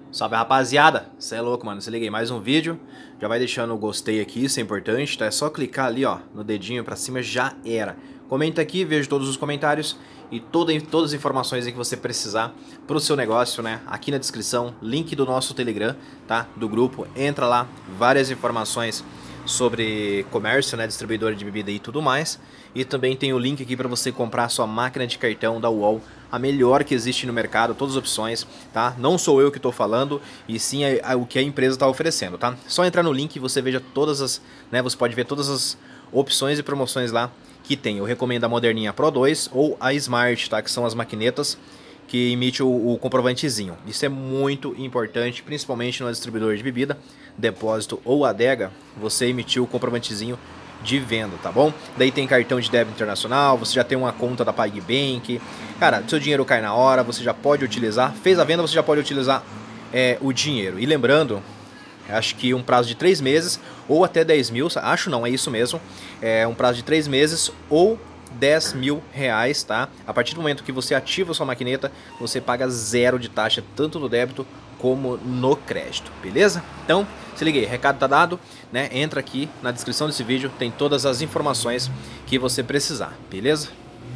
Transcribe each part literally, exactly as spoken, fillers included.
Salve, rapaziada, cê é louco, mano, se liga aí, mais um vídeo. Já vai deixando o gostei aqui, isso é importante, tá? É só clicar ali, ó, no dedinho pra cima, já era. Comenta aqui, vejo todos os comentários e toda, todas as informações aí que você precisar pro seu negócio, né? Aqui na descrição, link do nosso Telegram, tá? Do grupo, entra lá, várias informações sobre comércio, né, distribuidora de bebida e tudo mais. E também tem o link aqui para você comprar a sua máquina de cartão da U O L, a melhor que existe no mercado, todas as opções, tá? Não sou eu que estou falando, e sim a, a, o que a empresa está oferecendo, tá? Só entrar no link e você veja todas as, né, você pode ver todas as opções e promoções lá que tem. Eu recomendo a Moderninha Pro dois ou a Smart, tá? Que são as maquinetas que emite o, o comprovantezinho. Isso é muito importante, principalmente no distribuidor de bebida, depósito ou adega, você emitiu o comprovantezinho de venda, tá bom? Daí tem cartão de débito internacional, você já tem uma conta da PagBank, cara, seu dinheiro cai na hora, você já pode utilizar, fez a venda, você já pode utilizar é, o dinheiro. E lembrando, acho que um prazo de três meses ou até dez mil, acho não, é isso mesmo, é um prazo de três meses ou dez mil reais, tá? A partir do momento que você ativa a sua maquineta, você paga zero de taxa, tanto no débito como no crédito, beleza? Então, se liga aí, recado tá dado, né? Entra aqui na descrição desse vídeo, tem todas as informações que você precisar, beleza?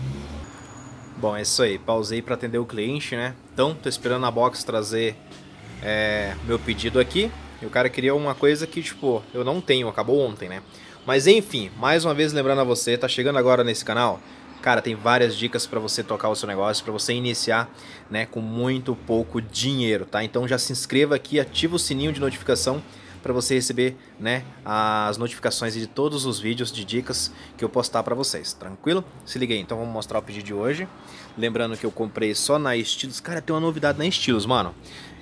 Bom, é isso aí, pausei para atender o cliente, né? Então, tô esperando a box trazer é, meu pedido aqui. E o cara queria uma coisa que, tipo, eu não tenho, acabou ontem, né? Mas enfim, mais uma vez lembrando a você, tá chegando agora nesse canal, cara, tem várias dicas para você tocar o seu negócio, para você iniciar, né, com muito pouco dinheiro, tá? Então já se inscreva aqui, ativa o sininho de notificação para você receber, né, as notificações de todos os vídeos de dicas que eu postar para vocês, tranquilo? Se liga aí, então vamos mostrar o pedido de hoje. Lembrando que eu comprei só na Estilos, cara, tem uma novidade na Estilos, mano.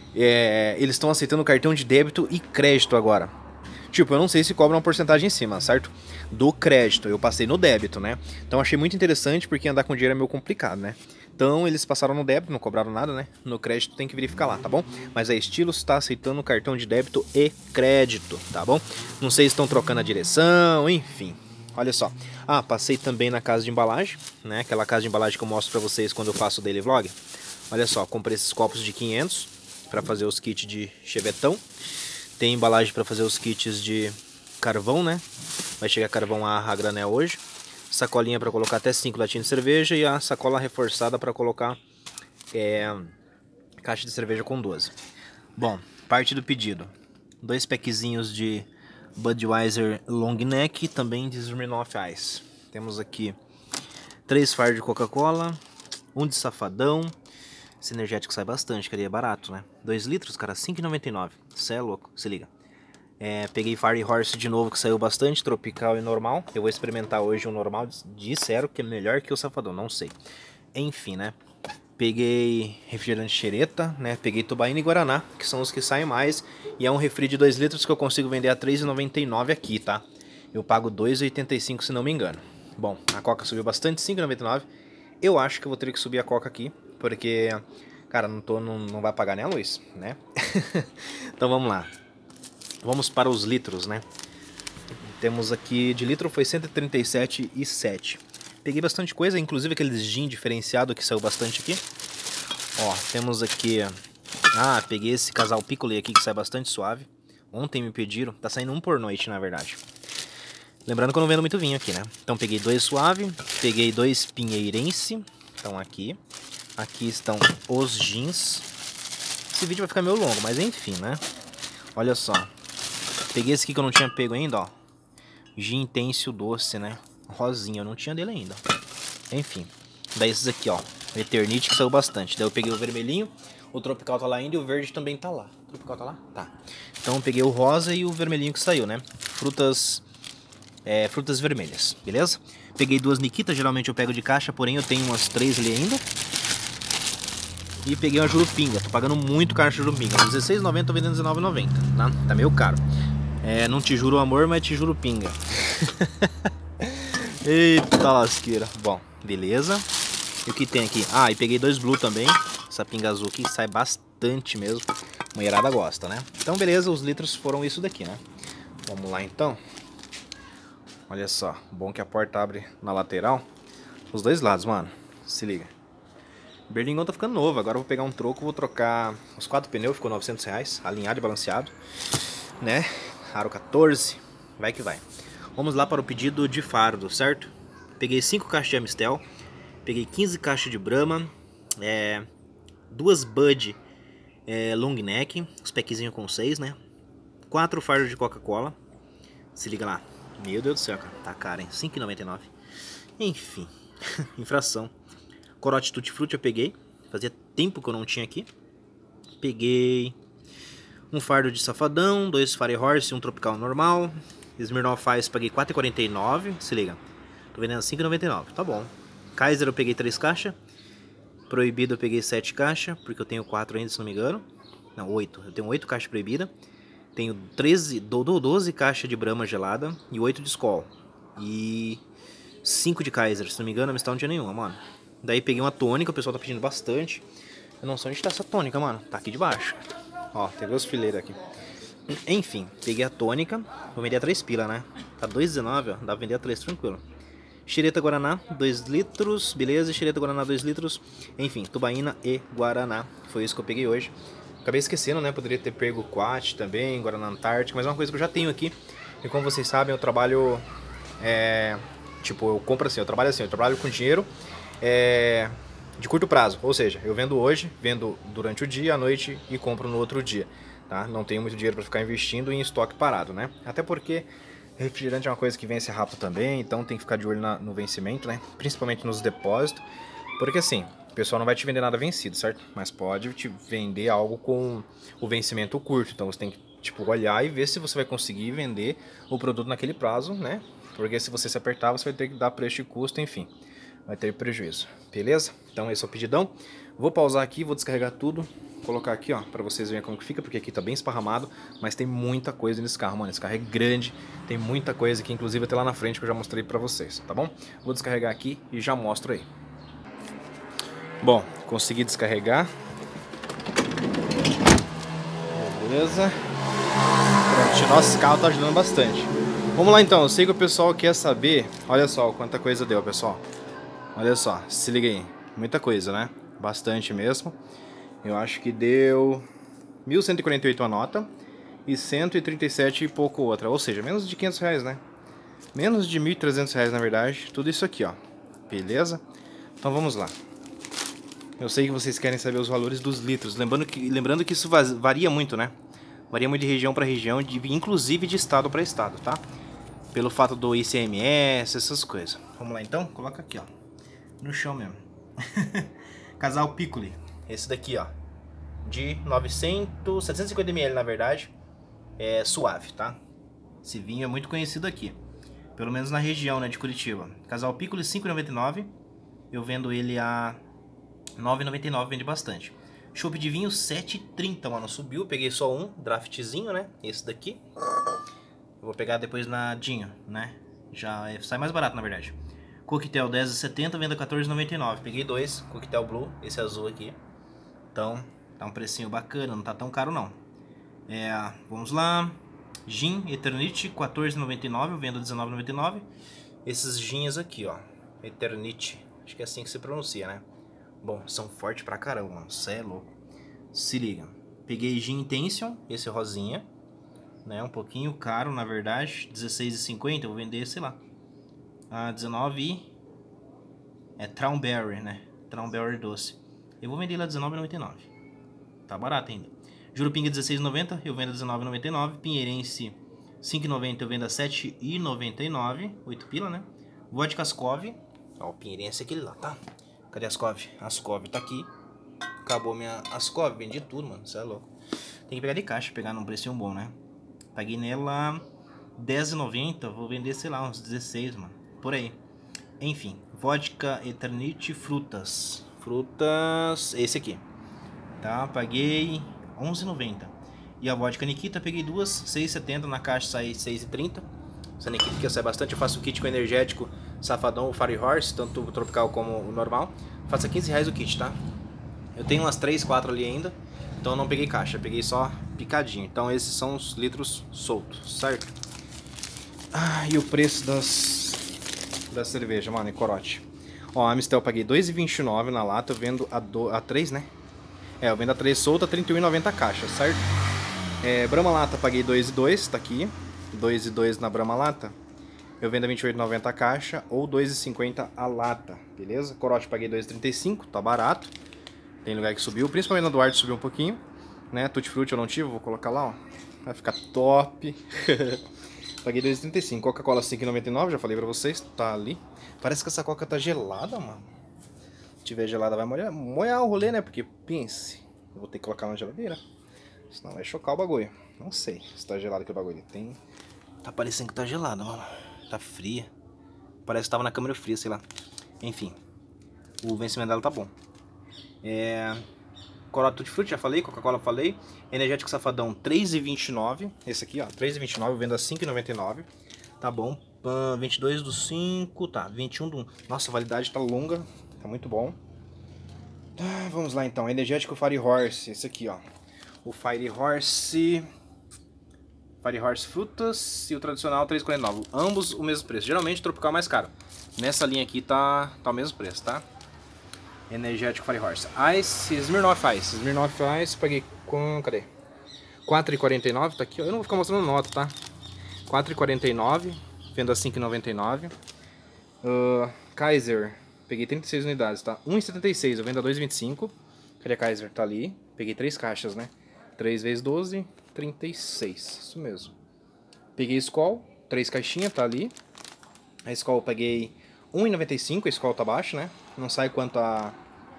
É, eles estão aceitando cartão de débito e crédito agora. Tipo, eu não sei se cobra uma porcentagem em cima, certo? Do crédito, eu passei no débito, né? Então achei muito interessante porque andar com dinheiro é meio complicado, né? Então eles passaram no débito, não cobraram nada, né? No crédito tem que verificar lá, tá bom? Mas a Estilos está aceitando cartão de débito e crédito, tá bom? Não sei se estão trocando a direção, enfim. Olha só. Ah, passei também na casa de embalagem, né? Aquela casa de embalagem que eu mostro pra vocês quando eu faço o daily vlog. Olha só, comprei esses copos de quinhentos para fazer os kits de chevetão. Tem embalagem para fazer os kits de carvão, né? Vai chegar carvão a, a granel hoje. Sacolinha para colocar até cinco latinhas de cerveja e a sacola reforçada para colocar é, caixa de cerveja com doze. Bom, parte do pedido. Dois packzinhos de Budweiser Long Neck, também de Smirnoff Ice. Temos aqui três fardos de Coca-Cola, um de Safadão. Esse energético sai bastante, cara, e é barato, né? dois litros, cara, cinco e noventa e nove. Cê é louco, se liga. É, peguei Fire Horse de novo, que saiu bastante, tropical e normal. Eu vou experimentar hoje o normal, disseram que é melhor que o Safadão, não sei. Enfim, né? Peguei refrigerante xereta, né? Peguei Tubaína e Guaraná, que são os que saem mais. E é um refri de dois litros que eu consigo vender a três e noventa e nove aqui, tá? Eu pago dois e oitenta e cinco se não me engano. Bom, a Coca subiu bastante, cinco e noventa e nove. Eu acho que eu vou ter que subir a Coca aqui, porque, cara, não, tô, não, não vai pagar nem a luz, né? Então vamos lá. Vamos para os litros, né? Temos aqui, de litro foi cento e trinta e sete reais e sete centavos. Peguei bastante coisa, inclusive aqueles gin diferenciado que saiu bastante aqui. Ó, temos aqui... Ah, peguei esse casal picolé aqui que sai bastante suave. Ontem me pediram, tá saindo um por noite, na verdade. Lembrando que eu não vendo muito vinho aqui, né? Então peguei dois suave, peguei dois pinheirense, estão aqui. Aqui estão os jeans. Esse vídeo vai ficar meio longo, mas enfim, né? Olha só. Peguei esse aqui que eu não tinha pego ainda, ó. Gin Intenso doce, né? Rosinha, eu não tinha dele ainda. Enfim. Daí esses aqui, ó. Eternity que saiu bastante. Daí eu peguei o vermelhinho, o tropical tá lá ainda e o verde também tá lá. O tropical tá lá? Tá. Então eu peguei o rosa e o vermelhinho que saiu, né? Frutas... É, frutas vermelhas, beleza? Peguei duas Nikita, geralmente eu pego de caixa, porém eu tenho umas três ali ainda. E peguei uma Jurupinga, tô pagando muito caro a Jurupinga, dezesseis reais e noventa centavos, tô vendendo dezenove reais e noventa centavos, tá? Tá meio caro. É, não te juro amor, mas te juro pinga. Eita lasqueira. Bom, beleza. E o que tem aqui? Ah, e peguei dois Blue também, essa pinga azul aqui sai bastante mesmo. Mulherada gosta, né? Então beleza, os litros foram isso daqui, né? Vamos lá então. Olha só, bom que a porta abre na lateral. Os dois lados, mano. Se liga. Berlingão tá ficando novo. Agora eu vou pegar um troco, vou trocar os quatro pneus, ficou novecentos reais, alinhado e balanceado, né? Aro quatorze, vai que vai. Vamos lá para o pedido de fardo, certo? Peguei cinco caixas de Amistel, peguei quinze caixas de Brahma, é, duas Bud é, long neck, os packzinhos com seis, né? quatro fardos de Coca-Cola. Se liga lá. Meu Deus do céu, cara. Tá caro, hein? cinco e noventa e nove. Enfim, infração. Corote Tutti Frutti eu peguei. Fazia tempo que eu não tinha aqui. Peguei um fardo de Safadão, dois Fire Horse e um Tropical normal. Smirnoff Ice paguei quatro e quarenta e nove. Se liga. Tô vendendo cinco e noventa e nove. Tá bom. Kaiser eu peguei três caixas. Proibido eu peguei sete caixas. Porque eu tenho quatro ainda, se não me engano. Não, oito. Eu tenho oito caixas proibida. Tenho treze, doze caixas de Brahma gelada e oito de Skol. E cinco de Kaiser, se não me engano, a Amistel não tinha nenhuma, mano. Daí peguei uma tônica, o pessoal tá pedindo bastante. Eu não sei onde tá essa tônica, mano. Tá aqui debaixo. Ó, tem os fileiros aqui. Enfim, peguei a tônica. Vou vender a três pila, né? Tá dois e dezenove, ó. Dá pra vender a três tranquilo. Xereta Guaraná, dois litros. Beleza, Xereta Guaraná, dois litros. Enfim, Tubaína e Guaraná. Foi isso que eu peguei hoje. Acabei esquecendo, né? Poderia ter pego Quat também, Guaraná Antártica. Mas é uma coisa que eu já tenho aqui. E como vocês sabem, eu trabalho... É... Tipo, eu compro assim, eu trabalho assim. Eu trabalho com dinheiro... É, de curto prazo, ou seja, eu vendo hoje, vendo durante o dia, à noite e compro no outro dia, tá? Não tenho muito dinheiro para ficar investindo em estoque parado, né? Até porque refrigerante é uma coisa que vence rápido também, então tem que ficar de olho na, no vencimento, né? Principalmente nos depósitos, porque assim, o pessoal não vai te vender nada vencido, certo? Mas pode te vender algo com o vencimento curto, então você tem que tipo olhar e ver se você vai conseguir vender o produto naquele prazo, né? Porque se você se apertar, você vai ter que dar preço e custo, enfim. Vai ter prejuízo, beleza? Então esse é o pedidão. Vou pausar aqui, vou descarregar tudo. Colocar aqui, ó, pra vocês verem como que fica. Porque aqui tá bem esparramado, mas tem muita coisa nesse carro, mano. Esse carro é grande, tem muita coisa aqui, inclusive até lá na frente que eu já mostrei pra vocês, tá bom? Vou descarregar aqui e já mostro aí. Bom, consegui descarregar. Beleza. Pronto, nossa, esse carro tá ajudando bastante. Vamos lá então, eu sei que o pessoal quer saber. Olha só quanta coisa deu, pessoal. Olha só, se liga aí, muita coisa, né? Bastante mesmo. Eu acho que deu mil cento e quarenta e oito a nota e cento e trinta e sete e pouco outra. Ou seja, menos de quinhentos reais, né? Menos de mil e trezentos reais, na verdade. Tudo isso aqui, ó. Beleza? Então vamos lá. Eu sei que vocês querem saber os valores dos litros. Lembrando que, lembrando que isso varia muito, né? Varia muito de região para região, de, inclusive de estado para estado, tá? Pelo fato do I C M S, essas coisas. Vamos lá então? Coloca aqui, ó. No chão mesmo. Casal Piccoli. Esse daqui, ó. De novecentos, setecentos e cinquenta mililitros, na verdade. É suave, tá? Esse vinho é muito conhecido aqui. Pelo menos na região, né, de Curitiba. Casal Piccoli, cinco e noventa e nove. Eu vendo ele a nove e noventa e nove, vende bastante. Chopp de vinho, sete e trinta, mano. Subiu, peguei só um draftzinho, né? Esse daqui. Eu vou pegar depois na Dinho, né? Já é, sai mais barato, na verdade. Coquetel dez e setenta, venda quatorze e noventa e nove. Peguei dois, Coquetel Blue, esse azul aqui. Então, tá um precinho bacana, não tá tão caro não. É, vamos lá. Gin Eternity, quatorze e noventa e nove, eu vendo dezenove e noventa e nove. Esses gins aqui, ó. Eternity, acho que é assim que se pronuncia, né? Bom, são fortes pra caramba, mano. Cê é louco. Se liga. Peguei Gin Intention, esse rosinha. Né, um pouquinho caro, na verdade. dezesseis e cinquenta, eu vou vender, sei lá. A dezenove e... É Traumberry, né? Traumberry doce. Eu vou vender ele a dezenove e noventa e nove. Tá barato ainda. Jurupinga dezesseis e noventa, eu vendo a dezenove e noventa e nove. Pinheirense cinco e noventa, eu vendo a sete e noventa e nove. oito pila, né? Vodka Ascov. Ó, o Pinheirense é aquele lá, tá? Cadê Ascov? Ascov tá aqui. Acabou minha Ascov, vendi tudo, mano. Você é louco. Tem que pegar de caixa, pegar num precinho bom, né? Paguei nela dez e noventa, vou vender, sei lá, uns dezesseis, mano. Por aí. Enfim, vodka Eternity frutas. Frutas, esse aqui. Tá, paguei onze e noventa. E a vodka Nikita, peguei duas, seis e setenta, na caixa sai seis e trinta. Essa Nikita que eu sai bastante, eu faço o kit com energético Safadão, o Fire Horse, tanto o tropical como o normal. Faça quinze reais o kit, tá? Eu tenho umas três, quatro ali ainda. Então eu não peguei caixa, peguei só picadinho. Então esses são os litros soltos, certo? Ah, e o preço das da cerveja, mano, e corote. Ó, a Amistel eu paguei dois reais e vinte e nove na lata, eu vendo a, do, a três, né? É, eu vendo a três solta, trinta e um reais e noventa a caixa, certo? É, Brahma Lata paguei dois reais e dois, tá aqui. dois reais e dois na Brahma Lata. Eu vendo a vinte e oito reais e noventa a caixa ou dois reais e cinquenta a lata, beleza? Corote paguei dois reais e trinta e cinco, tá barato. Tem lugar que subiu, principalmente na Duarte subiu um pouquinho, né? Tutti Frutti eu não tive, vou colocar lá, ó. Vai ficar top. Paguei dois reais e trinta e cinco. Coca-Cola cinco reais e noventa e nove, já falei pra vocês, tá ali. Parece que essa coca tá gelada, mano. Se tiver gelada vai molhar, molhar o rolê, né? Porque, pense, eu vou ter que colocar na geladeira. Senão vai chocar o bagulho. Não sei se tá gelado aquele bagulho. Tem... Tá parecendo que tá gelado, mano. Tá fria. Parece que tava na câmera fria, sei lá. Enfim. O vencimento dela tá bom. É... Corote Tutti Frutti, já falei. Coca-Cola falei. Energético Safadão, três reais e vinte e nove. Esse aqui, ó. três reais e vinte e nove. Eu vendo a cinco reais e noventa e nove. Tá bom. vinte e dois do cinco. Tá. vinte e um do um. Nossa, a validade tá longa. Tá muito bom. Ah, vamos lá, então. Energético Fire Horse. Esse aqui, ó. O Fire Horse... Fire Horse Frutas e o tradicional três reais e quarenta e nove. Ambos o mesmo preço. Geralmente o tropical é mais caro. Nessa linha aqui tá, tá o mesmo preço, tá? Energético Fire Horse. Ice, Smirnoff Ice. Smirnoff Ice, paguei com... Cadê? quatro reais e quarenta e nove, tá aqui. Eu não vou ficar mostrando nota, tá? quatro reais e quarenta e nove. Vendo a cinco reais e noventa e nove. Uh, Kaiser. Peguei trinta e seis unidades, tá? um real e setenta e seis. Eu vendo a dois reais e vinte e cinco. Cadê a Kaiser? Tá ali. Peguei três caixas, né? três vezes doze, trinta e seis. Isso mesmo. Peguei Skol, três caixinhas, tá ali. A Skol eu peguei um real e noventa e cinco, a Skol tá baixo, né? Não sai quanto a,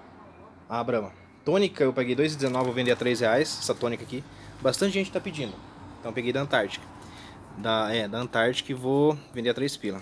a Brahma. Tônica eu peguei dois reais e dezenove, vou vender a três reais, essa tônica aqui. Bastante gente tá pedindo. Então eu peguei da Antártica. Da, é, da Antártica e vou vender a três pila.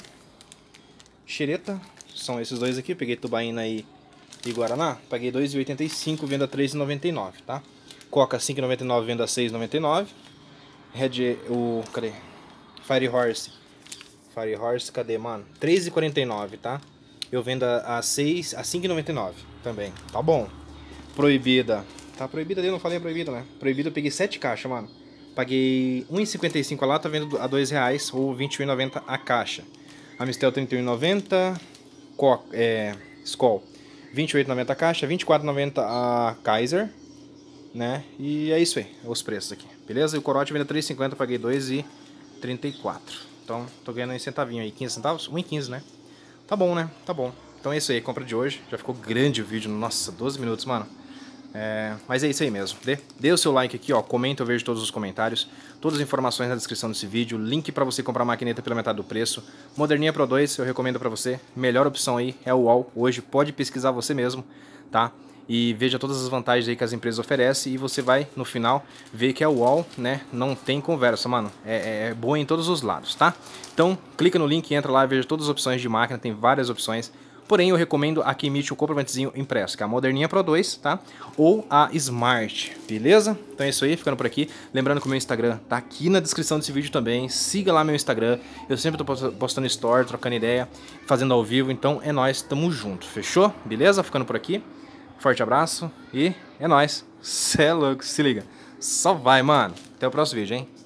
Xereta, são esses dois aqui. Peguei Tubaína e, e Guaraná. Paguei dois reais e oitenta e cinco, vendo a três reais e noventa e nove, tá? Coca cinco reais e noventa e nove, vendo a seis reais e noventa e nove. Red, o... cadê? Fire Horse. Fire Horse, cadê, mano? três reais e quarenta e nove, tá? Eu vendo a, a, seis, a cinco reais e noventa e nove também. Tá bom. Proibida. Tá proibida ali, não falei a proibida, né? Proibida eu peguei sete caixas, mano. Paguei um real e cinquenta e cinco a lata, vendo a dois reais ou vinte e um reais e noventa a caixa. Amistel trinta e um reais e noventa. Coca, é, Skol vinte e oito reais e noventa a caixa. vinte e quatro reais e noventa a Kaiser. Né? E é isso aí, os preços aqui, beleza? E o corote vende a três reais e cinquenta, paguei dois reais e trinta e quatro. Então, tô ganhando em centavinho aí, quinze centavos? um real e quinze, né? Tá bom, né? Tá bom. Então é isso aí, compra de hoje. Já ficou grande o vídeo, nossa, doze minutos, mano. É... Mas é isso aí mesmo. Dê, dê o seu like aqui, ó, comenta, eu vejo todos os comentários. Todas as informações na descrição desse vídeo. Link pra você comprar a maquineta pela metade do preço. Moderninha Pro dois, eu recomendo pra você. Melhor opção aí é o U O L. Hoje pode pesquisar você mesmo, tá? E veja todas as vantagens aí que as empresas oferecem e você vai, no final, ver que a U O L, né, não tem conversa, mano. É, é boa em todos os lados, tá? Então, clica no link, entra lá, veja todas as opções de máquina, tem várias opções. Porém, eu recomendo a que emite o comprovantezinho impresso, que é a Moderninha Pro dois, tá? Ou a Smart, beleza? Então é isso aí, ficando por aqui. Lembrando que o meu Instagram tá aqui na descrição desse vídeo também. Siga lá meu Instagram. Eu sempre tô postando story, trocando ideia, fazendo ao vivo. Então é nóis, tamo junto, fechou? Beleza? Ficando por aqui. Forte abraço e é nóis. Cê é louco, se liga. Só vai, mano. Até o próximo vídeo, hein?